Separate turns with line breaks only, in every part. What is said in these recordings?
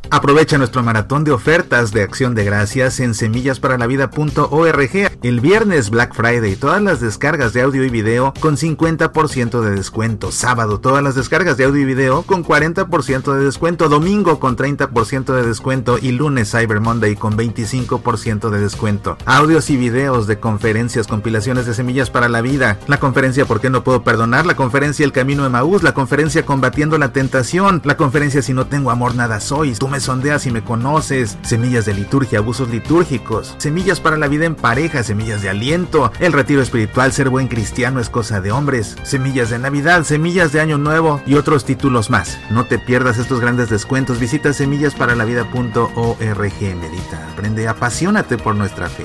Aprovecha nuestro maratón de ofertas de Acción de Gracias en semillasparalavida.org. El viernes Black Friday, todas las descargas de audio y video con 50% de descuento. Sábado, todas las descargas de audio y video con 40% de descuento. Domingo con 30% de descuento. Y lunes Cyber Monday con 25% de descuento. Audios y videos de conferencias, compilaciones de Semillas para la Vida. La conferencia ¿Por qué no puedo perdonar? La conferencia El Camino de Emaús. La conferencia Combatiendo la Tentación. La conferencia Si no tengo amor nada soy. Tú me sondeas y me conoces. Semillas de liturgia, abusos litúrgicos. Semillas para la vida en pareja. Semillas de aliento. El retiro espiritual, ser buen cristiano es cosa de hombres. Semillas de Navidad, semillas de Año Nuevo y otros títulos más. No te pierdas estos grandes descuentos. Visita semillasparalavida.org. Medita, aprende, apasionate por nuestra fe.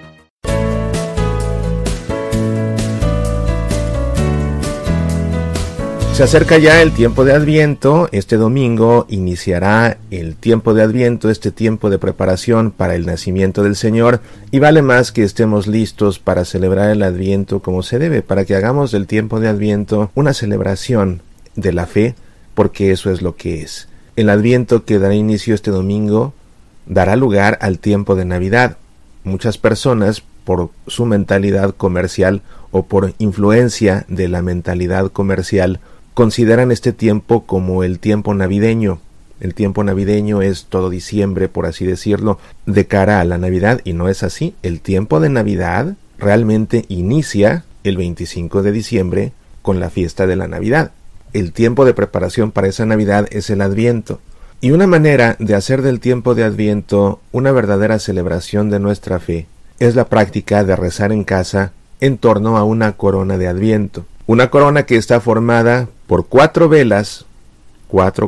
Se acerca ya el tiempo de Adviento. Este domingo iniciará el tiempo de Adviento, este tiempo de preparación para el nacimiento del Señor, y vale más que estemos listos para celebrar el Adviento como se debe, para que hagamos del tiempo de Adviento una celebración de la fe, porque eso es lo que es. El Adviento que dará inicio este domingo dará lugar al tiempo de Navidad. Muchas personas, por su mentalidad comercial o por influencia de la mentalidad comercial, consideran este tiempo como el tiempo navideño. El tiempo navideño es todo diciembre, por así decirlo, de cara a la Navidad, y no es así. El tiempo de Navidad realmente inicia el 25 de diciembre con la fiesta de la Navidad. El tiempo de preparación para esa Navidad es el Adviento. Y una manera de hacer del tiempo de Adviento una verdadera celebración de nuestra fe es la práctica de rezar en casa en torno a una corona de Adviento. Una corona que está formada por 4 velas, 4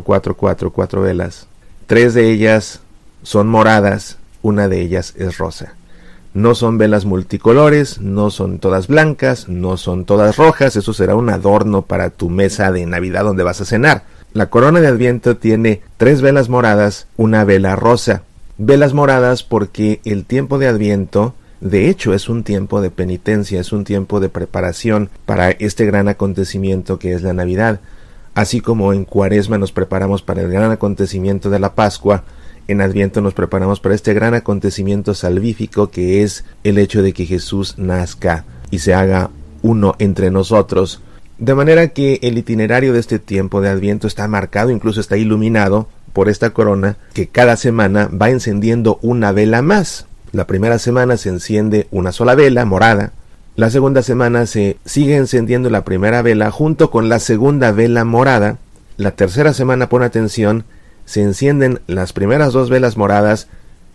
velas. 3 de ellas son moradas, una de ellas es rosa. No son velas multicolores, no son todas blancas, no son todas rojas. Eso será un adorno para tu mesa de Navidad donde vas a cenar. La corona de Adviento tiene 3 velas moradas, una vela rosa. Velas moradas porque el tiempo de Adviento, de hecho, es un tiempo de penitencia, es un tiempo de preparación para este gran acontecimiento que es la Navidad. Así como en Cuaresma nos preparamos para el gran acontecimiento de la Pascua, en Adviento nos preparamos para este gran acontecimiento salvífico que es el hecho de que Jesús nazca y se haga uno entre nosotros. De manera que el itinerario de este tiempo de Adviento está marcado, incluso está iluminado por esta corona que cada semana va encendiendo una vela más. La primera semana se enciende una sola vela morada. La segunda semana se sigue encendiendo la primera vela junto con la segunda vela morada. La tercera semana, pon atención, se encienden las primeras 2 velas moradas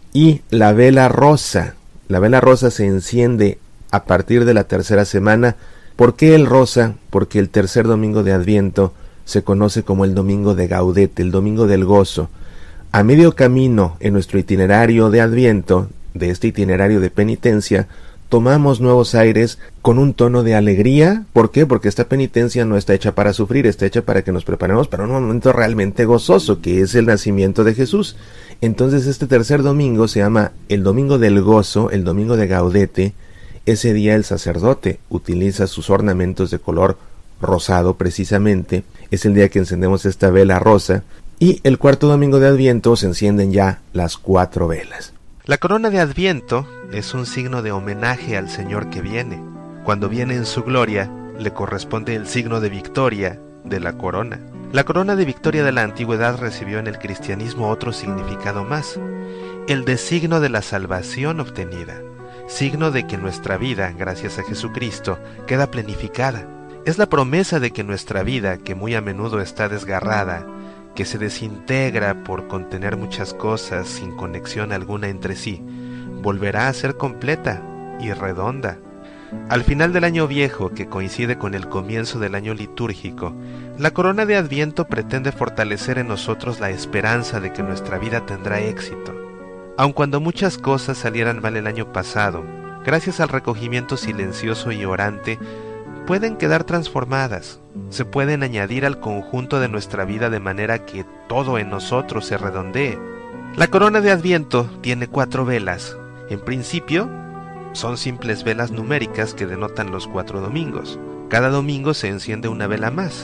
y la vela rosa. La vela rosa se enciende a partir de la tercera semana. ¿Por qué el rosa? Porque el tercer domingo de Adviento se conoce como el domingo de Gaudete, el domingo del gozo. A medio camino en nuestro itinerario de Adviento, de este itinerario de penitencia, tomamos nuevos aires con un tono de alegría. ¿Por qué? Porque esta penitencia no está hecha para sufrir, está hecha para que nos preparemos para un momento realmente gozoso, que es el nacimiento de Jesús. Entonces este tercer domingo se llama el domingo del gozo, el domingo de Gaudete. Ese día el sacerdote utiliza sus ornamentos de color rosado precisamente. Es el día que encendemos esta vela rosa. Y el cuarto domingo de Adviento se encienden ya las 4 velas.
La corona de Adviento es un signo de homenaje al Señor que viene. Cuando viene en su gloria, le corresponde el signo de victoria de la corona. La corona de victoria de la antigüedad recibió en el cristianismo otro significado más, el de signo de la salvación obtenida, signo de que nuestra vida, gracias a Jesucristo, queda planificada. Es la promesa de que nuestra vida, que muy a menudo está desgarrada, que se desintegra por contener muchas cosas sin conexión alguna entre sí, volverá a ser completa y redonda. Al final del año viejo, que coincide con el comienzo del año litúrgico, la corona de Adviento pretende fortalecer en nosotros la esperanza de que nuestra vida tendrá éxito. Aun cuando muchas cosas salieran mal el año pasado, gracias al recogimiento silencioso y orante, pueden quedar transformadas, se pueden añadir al conjunto de nuestra vida de manera que todo en nosotros se redondee. La corona de Adviento tiene 4 velas. En principio, son simples velas numéricas que denotan los 4 domingos. Cada domingo se enciende una vela más.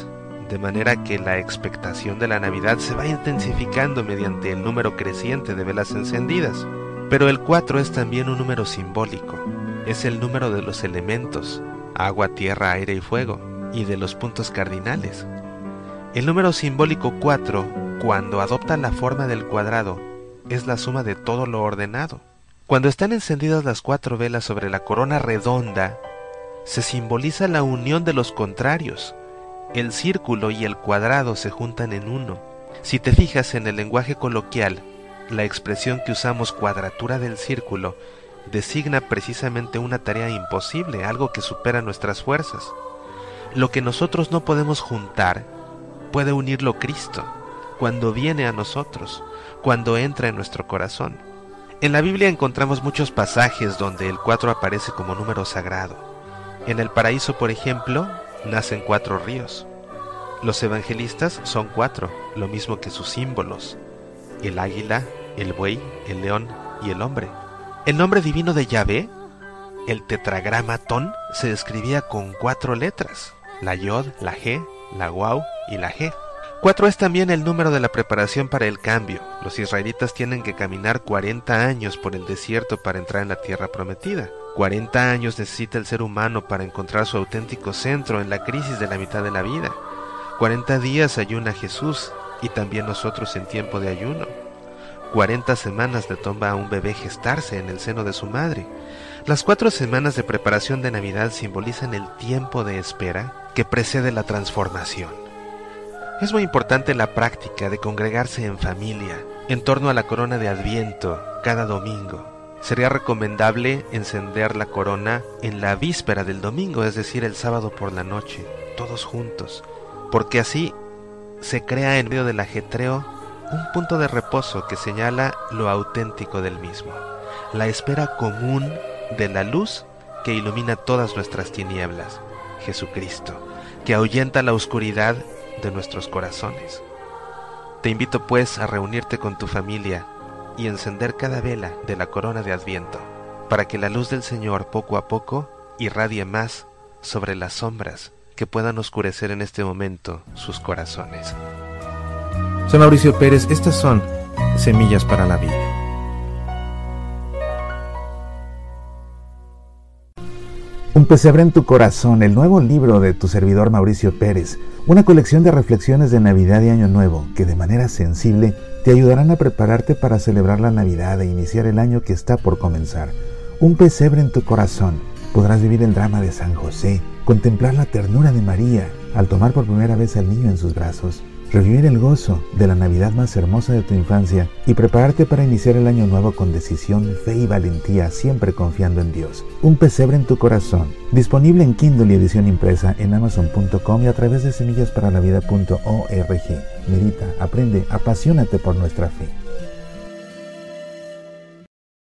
de manera que la expectación de la Navidad se va intensificando mediante el número creciente de velas encendidas. Pero el 4 es también un número simbólico, es el número de los elementos, agua, tierra, aire y fuego, y de los puntos cardinales. El número simbólico 4, cuando adopta la forma del cuadrado, es la suma de todo lo ordenado. Cuando están encendidas las 4 velas sobre la corona redonda, se simboliza la unión de los contrarios. El círculo y el cuadrado se juntan en uno. Si te fijas en el lenguaje coloquial, la expresión que usamos, cuadratura del círculo, designa precisamente una tarea imposible, algo que supera nuestras fuerzas. Lo que nosotros no podemos juntar, puede unirlo Cristo, cuando viene a nosotros, cuando entra en nuestro corazón. En la Biblia encontramos muchos pasajes donde el 4 aparece como número sagrado. En el paraíso, por ejemplo, nacen 4 ríos. Los evangelistas son 4, lo mismo que sus símbolos: el águila, el buey, el león y el hombre. El nombre divino de Yahvé, el tetragramatón, se escribía con 4 letras: la Yod, la G, la Waw y la G. 4 es también el número de la preparación para el cambio. Los israelitas tienen que caminar 40 años por el desierto para entrar en la tierra prometida. 40 años necesita el ser humano para encontrar su auténtico centro en la crisis de la mitad de la vida. 40 días ayuna Jesús y también nosotros en tiempo de ayuno. 40 semanas le toma a un bebé gestarse en el seno de su madre. Las 4 semanas de preparación de Navidad simbolizan el tiempo de espera que precede la transformación. Es muy importante la práctica de congregarse en familia, en torno a la corona de Adviento, cada domingo. Sería recomendable encender la corona en la víspera del domingo, es decir, el sábado por la noche, todos juntos, porque así se crea en medio del ajetreo un punto de reposo que señala lo auténtico del mismo, la espera común de la luz que ilumina todas nuestras tinieblas, Jesucristo, que ahuyenta la oscuridad de nuestros corazones. Te invito pues a reunirte con tu familia y encender cada vela de la corona de Adviento, para que la luz del Señor poco a poco irradie más sobre las sombras que puedan oscurecer en este momento sus corazones.
Soy Mauricio Pérez, estas son Semillas para la Vida.
Un pesebre en tu corazón, el nuevo libro de tu servidor Mauricio Pérez, una colección de reflexiones de Navidad y Año Nuevo que de manera sensible te ayudarán a prepararte para celebrar la Navidad e iniciar el año que está por comenzar. Un pesebre en tu corazón, podrás vivir el drama de San José, contemplar la ternura de María al tomar por primera vez al niño en sus brazos, revivir el gozo de la Navidad más hermosa de tu infancia y prepararte para iniciar el año nuevo con decisión, fe y valentía, siempre confiando en Dios. Un pesebre en tu corazón, disponible en Kindle y edición impresa en Amazon.com y a través de semillasparalavida.org. Medita, aprende, apasionate por nuestra fe.